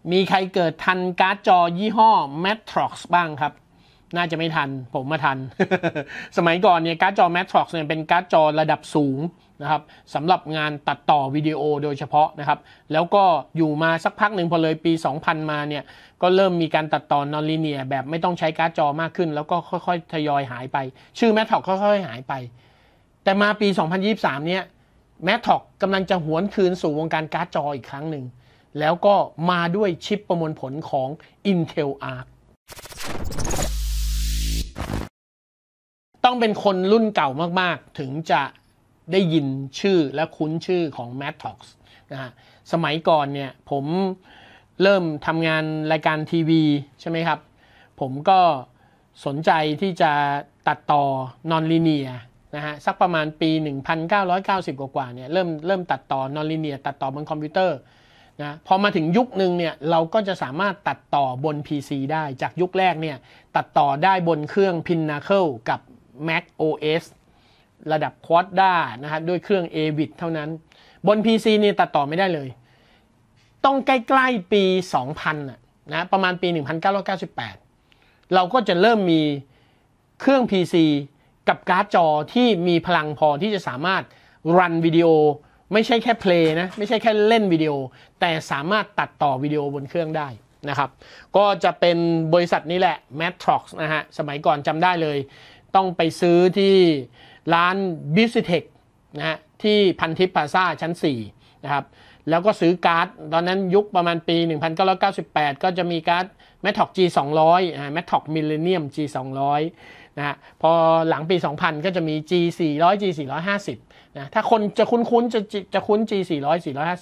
มีใครเกิดทันการ์ดจอยี่ห้อ Matrox บ้างครับน่าจะไม่ทันผมมาทัน สมัยก่อนเนี่ยการ์ดจอ Matrox เนี่ยเป็นการ์ดจอระดับสูงนะครับสำหรับงานตัดต่อวิดีโอโดยเฉพาะนะครับแล้วก็อยู่มาสักพักหนึ่งพอเลยปี 2000 มาเนี่ยก็เริ่มมีการตัดต่อนอนลีเนียร์แบบไม่ต้องใช้การ์ดจอมากขึ้นแล้วก็ค่อยๆทยอยหายไปชื่อ Matrox ค่อยๆหายไปแต่มาปี 2023 เนี่ย Matrox กำลังจะหวนคืนสู่วงการการ์ดจออีกครั้งหนึ่งแล้วก็มาด้วยชิปประมวลผลของ Intel Arc ต้องเป็นคนรุ่นเก่ามากๆถึงจะได้ยินชื่อและคุ้นชื่อของ Matrox นะฮะสมัยก่อนเนี่ยผมเริ่มทำงานรายการทีวีใช่ไหมครับผมก็สนใจที่จะตัดต่อนอนลีเนียร์นะฮะสักประมาณปี 1990 กว่าเนี่ยเริ่มตัดต่อนอนลีเนียร์ตัดต่อบนคอมพิวเตอร์นะพอมาถึงยุคนึงเนี่ยเราก็จะสามารถตัดต่อบน PC ได้จากยุคแรกเนี่ยตัดต่อได้บนเครื่อง Pinnacle กับ Mac OS ระดับ Quadra นะฮะด้วยเครื่อง AVID เท่านั้นบน PC นี่ตัดต่อไม่ได้เลยต้องใกล้ๆปี 2000 นะประมาณปี 1998 เราก็จะเริ่มมีเครื่อง PC กับการ์ดจอที่มีพลังพอที่จะสามารถรันวิดีโอไม่ใช่แค่เพลย์นะไม่ใช่แค่เล่นวิดีโอแต่สามารถตัดต่อวิดีโอบนเครื่องได้นะครับก็จะเป็นบริษัทนี้แหละ Matrox นะฮะสมัยก่อนจำได้เลยต้องไปซื้อที่ร้าน Busitech นะฮะที่พันทิพย์พลาซ่าชั้น4นะครับแล้วก็ซื้อการ์ดตอนนั้นยุคประมาณปี 1998 ก็จะมีการ์ด Matrox G200 Matrox Millennium G200 นะฮะพอหลังปี 2000 ก็จะมี G400 G450 นะถ้าคนจะคุ้นจะคุ้น G400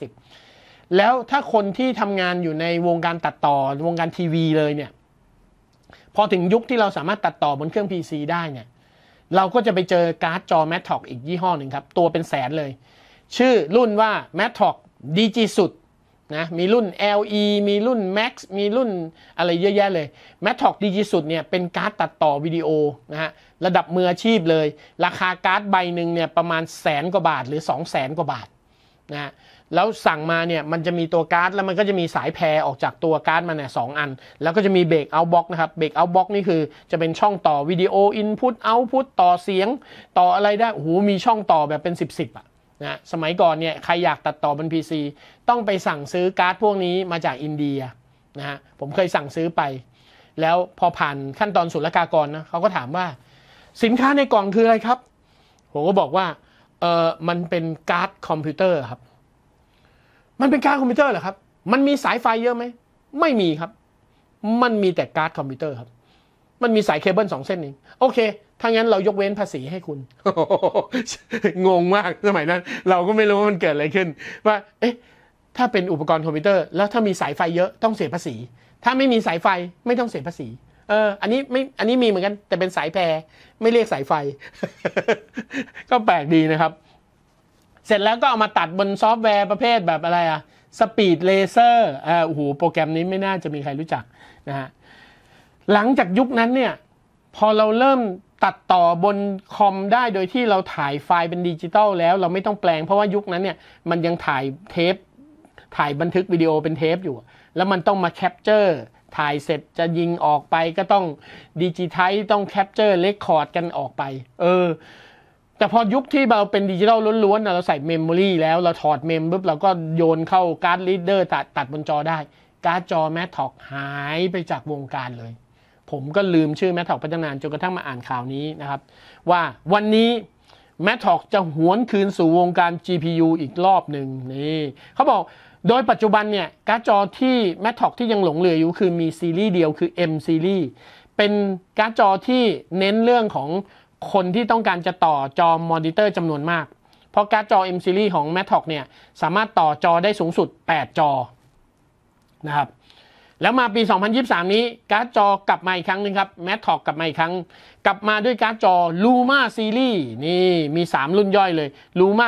450 แล้วถ้าคนที่ทำงานอยู่ในวงการตัดต่อวงการทีวีเลยเนี่ยพอถึงยุคที่เราสามารถตัดต่อบนเครื่อง PC ได้เนี่ยเราก็จะไปเจอการ์ดจอ Matrox อีกยี่ห้อหนึ่งครับตัวเป็นแสนเลยชื่อรุ่นว่า Matrox DG สุดนะมีรุ่น LE มีรุ่น Max มีรุ่นอะไรเยอะแยะเลย Matrox DG สุดเนี่ยเป็นการ์ดตัดต่อวิดีโอนะฮะระดับมืออาชีพเลยราคาการ์ดใบหนึ่งเนี่ยประมาณ100,000 กว่าบาทหรือ 200,000 กว่าบาทนะฮะแล้วสั่งมาเนี่ยมันจะมีตัวการ์ดแล้วมันก็จะมีสายแพรออกจากตัวการ์ดมันเนี่ย2 อันแล้วก็จะมีเบรกเอาท์บ็อกนะครับเบรกเอาท์บ็อกนี่คือจะเป็นช่องต่อวิดีโออินพุตเอาท์พุตต่อเสียงต่ออะไรได้โอ้โหมีช่องต่อแบบเป็น10อ่ะนะสมัยก่อนเนี่ยใครอยากตัดต่อบน PC ต้องไปสั่งซื้อการ์ดพวกนี้มาจากอินเดียนะฮะผมเคยสั่งซื้อไปแล้วพอผ่านขั้นตอนศุลกากรนะเขาก็ถามว่าสินค้าในกล่องคืออะไรครับผมก็บอกว่ามันเป็นการ์ดคอมพิวเตอร์ครับมันเป็นการ์ดคอมพิวเตอร์เหรอครับมันมีสายไฟเยอะไหมไม่มีครับมันมีแต่การ์ดคอมพิวเตอร์ครับมันมีสายเคเบิล2 เส้นเองโอเคถ้างั้นเรายกเว้นภาษีให้คุณ งงมากสมัยนั้นเราก็ไม่รู้ว่ามันเกิดอะไรขึ้นว่าเอ๊ะถ้าเป็นอุปกรณ์คอมพิวเตอร์แล้วถ้ามีสายไฟเยอะต้องเสียภาษีถ้าไม่มีสายไฟไม่ต้องเสียภาษีอันนี้มีเหมือนกันแต่เป็นสายแพรไม่เรียกสายไฟ ก็แปลกดีนะครับเสร็จแล้วก็เอามาตัดบนซอฟต์แวร์ประเภทแบบอะไรสปีดเลเซอร์โอ้โหโปรแกรมนี้ไม่น่าจะมีใครรู้จักนะฮะหลังจากยุคนั้นเนี่ยพอเราเริ่มตัดต่อบนคอมได้โดยที่เราถ่ายไฟล์เป็นดิจิตอลแล้วเราไม่ต้องแปลงเพราะว่ายุคนั้นเนี่ยมันยังถ่ายเทปถ่ายบันทึกวิดีโอเป็นเทปอยู่แล้วมันต้องมาแคปเจอร์ถ่ายเสร็จจะยิงออกไปก็ต้องดิจิไทซ์ต้องแคปเจอร์เรคคอร์ดกันออกไปแต่พอยุคที่เราเป็นดิจิทัลล้วนๆเราใส่เมมโมรีแล้วเราถอดเมมปุ๊บเราก็โยนเข้าการ์ดรีดเดอร์ตัดบนจอได้การ์ดจอ Matrox หายไปจากวงการเลยผมก็ลืมชื่อ Matrox ไปตั้งนานจนกระทั่งมาอ่านข่าวนี้นะครับว่าวันนี้ Matrox จะหวนคืนสู่วงการ GPU อีกรอบหนึ่งนี่เขาบอกโดยปัจจุบันเนี่ยการ์ดจอที่ Matrox ที่ยังหลงเหลืออยู่คือมีซีรีส์เดียวคือ M Series เป็นการ์ดจอที่เน้นเรื่องของคนที่ต้องการจะต่อจอมอนิเตอร์จำนวนมากเพราะการ์ดจอ M Series ของ Matrox เนี่ยสามารถต่อจอได้สูงสุด8 จอนะครับแล้วมาปี 2023 นี้การ์ดจอกลับมาอีกครั้งนึงครับ Matrox กลับมาอีกครั้งกลับมาด้วยการ์ดจอ Luma Series นี่มี3รุ่นย่อยเลย Luma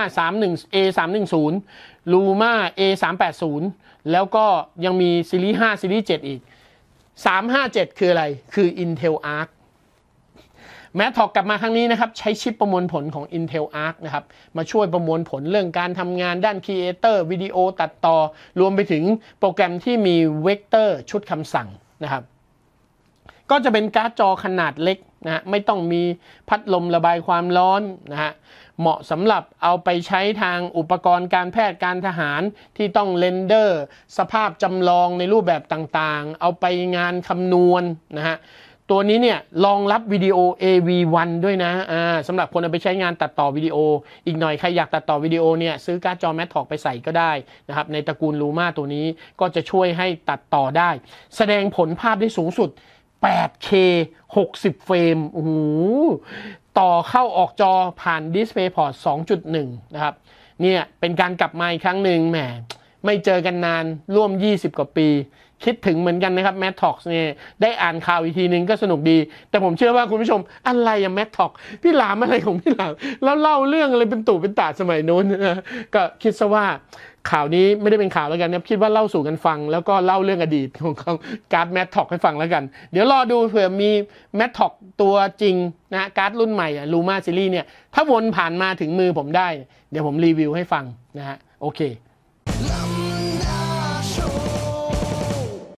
A310 Luma A380 แล้วก็ยังมีซีรีส์5ซีรีส์7อีก357คืออะไรคือ Intel Arc แมทท็อกกลับมาครั้งนี้นะครับใช้ชิปประมวลผลของ Intel Arc นะครับมาช่วยประมวลผลเรื่องการทำงานด้าน Creator วิดีโอตัดต่อรวมไปถึงโปรแกรมที่มีเวกเตอร์ชุดคำสั่งนะครับก็จะเป็นการ์ดจอขนาดเล็กนะฮะไม่ต้องมีพัดลมระบายความร้อนนะฮะเหมาะสำหรับเอาไปใช้ทางอุปกรณ์การแพทย์การทหารที่ต้องเรนเดอร์สภาพจำลองในรูปแบบต่างๆเอาไปงานคำนวณนะฮะตัวนี้เนี่ยรองรับวิดีโอ AV1 ด้วยนะสำหรับคนเอาไปใช้งานตัดต่อวิดีโออีกหน่อยใครอยากตัดต่อวิดีโอเนี่ยซื้อการ์ดจอ Mattox ไปใส่ก็ได้นะครับในตระกูล Luma ตัวนี้ก็จะช่วยให้ตัดต่อได้แสดงผลภาพได้สูงสุด 8K 60 เฟรมโอ้โหต่อเข้าออกจอผ่าน DisplayPort 2.1 นะครับเนี่ยเป็นการกลับมาอีกครั้งหนึ่งแหมไม่เจอกันนานร่วม20 กว่าปีคิดถึงเหมือนกันนะครับ Mattox เนี่ยได้อ่านข่าวอีกทีนึงก็สนุกดีแต่ผมเชื่อว่าคุณผู้ชมอะไรอะ Mattox พี่หลามอะไรของพี่หลามแล้วเล่าเรื่องอะไรเป็นตู่เป็นตาสมัยโน้นนะก็คิดซะว่าข่าวนี้ไม่ได้เป็นข่าวแล้วกันนะคิดว่าเล่าสู่กันฟังแล้วก็เล่าเรื่องอดีตของการ์ด Mattox ให้ฟังแล้วกันเดี๋ยวรอดูเผื่อมี Mattox ตัวจริงนะการ์ดรุ่นใหม่อะ Luma Series เนี่ยถ้าวนผ่านมาถึงมือผมได้เดี๋ยวผมรีวิวให้ฟังนะฮะโอเค